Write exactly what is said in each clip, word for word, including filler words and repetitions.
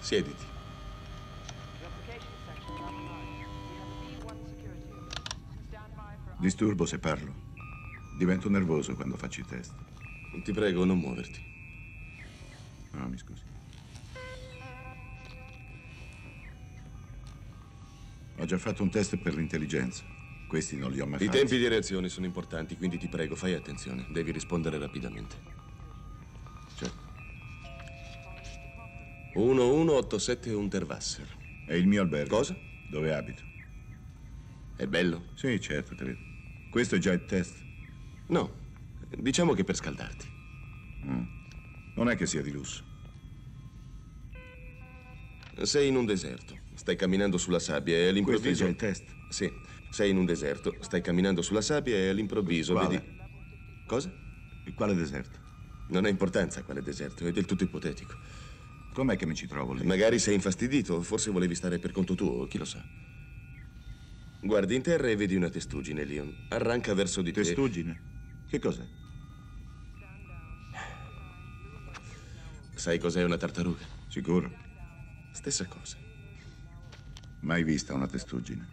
Siediti. Disturbo se parlo. Divento nervoso quando faccio i test. Ti prego, non muoverti. No, mi scusi. Ho già fatto un test per l'intelligenza. Questi non li ho mai I fatti. tempi di reazione sono importanti, quindi ti prego, fai attenzione. Devi rispondere rapidamente. Certo. uno uno otto sette Unterwasser. È il mio albergo. Cosa? Dove abito. È bello? Sì, certo, credo. Questo è già il test. No, diciamo che per scaldarti. Mm. Non è che sia di lusso. Sei in un deserto, stai camminando sulla sabbia e all'improvviso... Questo è già il test? Sì, sei in un deserto, stai camminando sulla sabbia e all'improvviso Quale? vedi... Cosa? E quale deserto? Non ha importanza quale deserto, è del tutto ipotetico. Com'è che mi ci trovo lì? Magari sei infastidito, forse volevi stare per conto tuo, chi lo sa. Guardi in terra e vedi una testuggine, Leon. Arranca verso di te. Testuggine? Che cos'è? Sai cos'è una tartaruga? Sicuro? Stessa cosa. Mai vista una testuggine.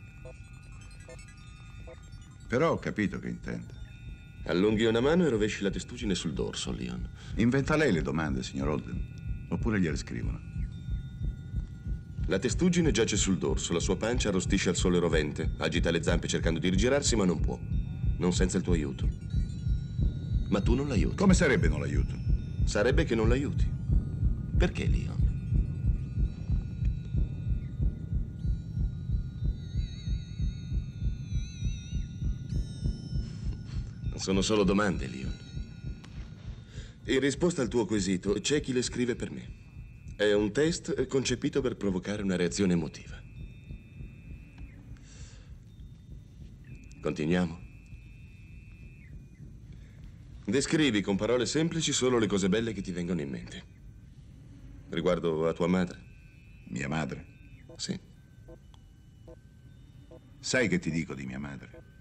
Però ho capito che intende. Allunghi una mano e rovesci la testuggine sul dorso, Leon. Inventa lei le domande, signor Holden. Oppure gliele scrivono. La testuggine giace sul dorso, la sua pancia arrostisce al sole rovente, agita le zampe cercando di rigirarsi, ma non può. Non senza il tuo aiuto. Ma tu non l'aiuti. Come sarebbe non l'aiuto? Sarebbe che non l'aiuti. Perché, Leon? Sono solo domande, Leon. In risposta al tuo quesito, c'è chi le scrive per me. È un test concepito per provocare una reazione emotiva. Continuiamo. Descrivi con parole semplici solo le cose belle che ti vengono in mente. Riguardo a tua madre. Mia madre? Sì. Sai che ti dico di mia madre?